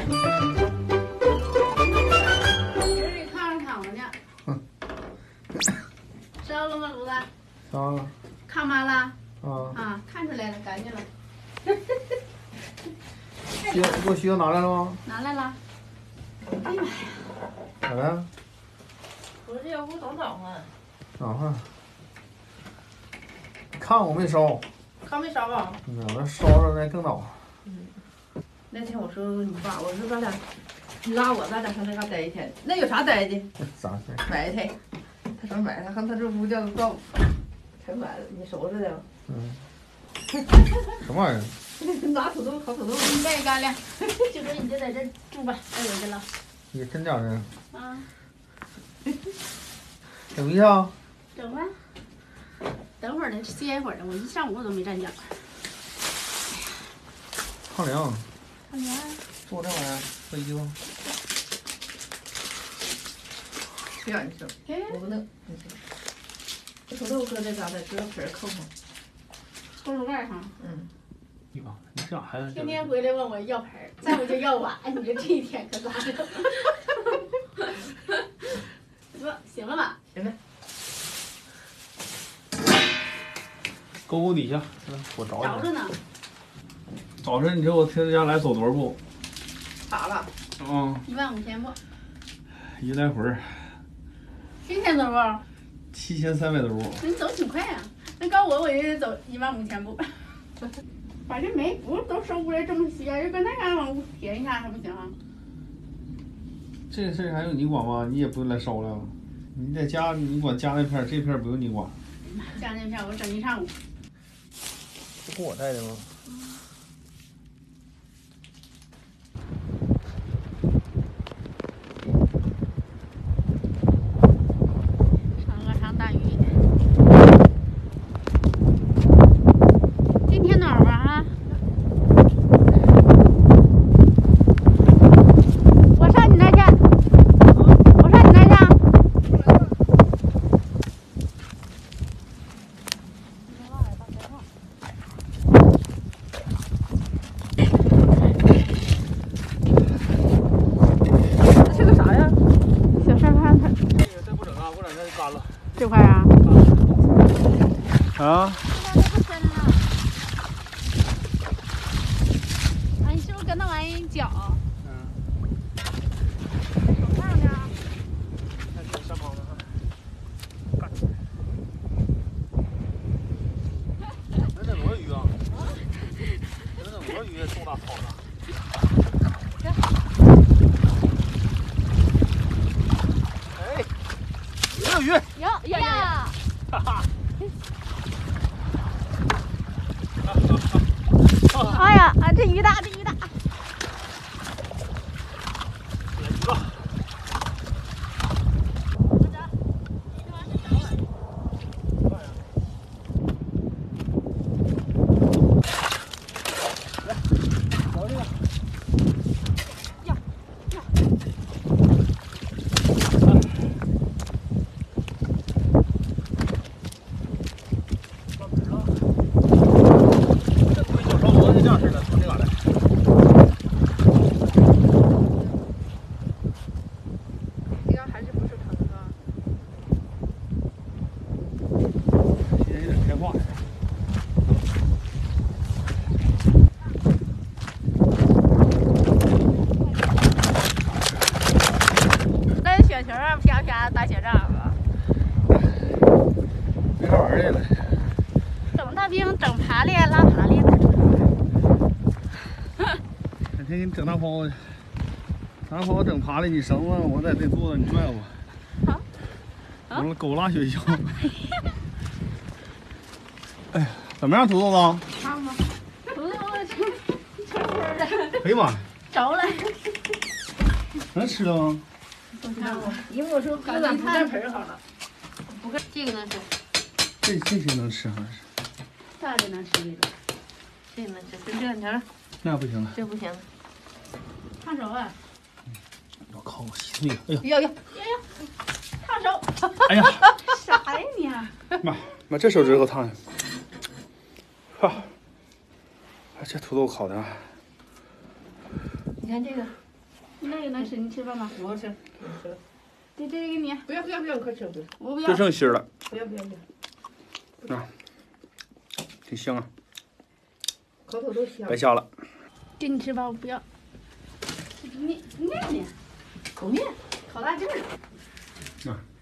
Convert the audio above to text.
这炕上躺着呢。烧了吗，炉子？ 烧了。 炕麻了？ 啊， 看出来了，干净了。 给我需要拿来了吗？ 拿来了。哎呀妈呀！ 咋的？ 我这要不早找啊。 暖和。炕我没烧。 炕没烧吧？ 那烧了那更恼。 那天我说你爸，我说咱俩，你拉我，咱俩上那嘎待一天。那有啥待的？ 咋事？ 埋汰。他说埋汰，他这屋叫他告我，才埋汰。你收拾的。 什么玩意儿？ 拿土豆烤土豆。 你再干粮，就说你就在这住吧，别回去了。 你真假的？ 啊。 整一下。 整吧。等会儿呢，歇一会儿呢。我一上午我都没站脚。 炕凉。 炕凉。 做这玩意儿，做衣服。 别让你吃，我不弄。这土豆搁这嘎达，搁皮儿扣上。 锅炉盖上。 你吧，你这孩子。 天天回来问我要盆儿，再不就要碗。你说这一天可咋整？不，行了吧？ 行了。 沟沟底下，我找着着呢。 早晨你说我听家来走多少步？ 咋了 15000步。 一来回 7000多步。 7300多步。 那你走挺快呀、那告我也得走15000步。把这煤不都收过来这么些，就搁那嘎往屋填一下还不行啊？ 这个事儿还用你管吗？你也不用来烧了。你在家你管家那片儿，这片儿不用你管。 家那片我整一上午。 这不我带的吗？ 场个场大雨。今天暖和啊！我上你那去。我上你那去。 这个啥呀？ 小沙发它这个再不整啊，我整这就干了。 这块啊。 啊？ 这不深了。哎，你是不是跟那玩意儿搅？手上呢？ 看这山旁的啊。干。那整多少鱼啊？那整多少鱼？这么大草呢？哎，有鱼！ 有呀！ 哈哈。 哎呀，啊这鱼大，这鱼大。 来鱼了。 雪球啊，啪啪打雪仗啊！ 没法玩这个。 整大兵，整爬链，拉爬链。 改天给你整大包子，大包整爬了，你绳子我在这坐着，你拽我。 好。 我狗拉雪橇。哎呀，怎么样，土豆子？ 看吧，土豆成灰了。 哎呀妈！ 着了。 能吃了吗？ 你看我， 因为我说搁咱不占盆好了。 不干，这个能吃。 这些能吃还是？ 大的能吃这个。 这能吃，就这你瞧， 那不行了。 这不行。 烫手啊！ 我靠，我洗那个，哎呀呀！ 烫手！ 哎呀！ 啥呀你？ 妈，这手指头烫的。哈，这土豆烤的。 你看这个。 你那个能吃，你吃吧吗？ 我吃，我吃了。 这给你。 不要，快吃不要。 我不要。 就剩心了。 不要。 啊，挺香啊。 口头都香。 白瞎了。 给你吃吧，我不要。面， 口面， 烤大劲儿。 啊。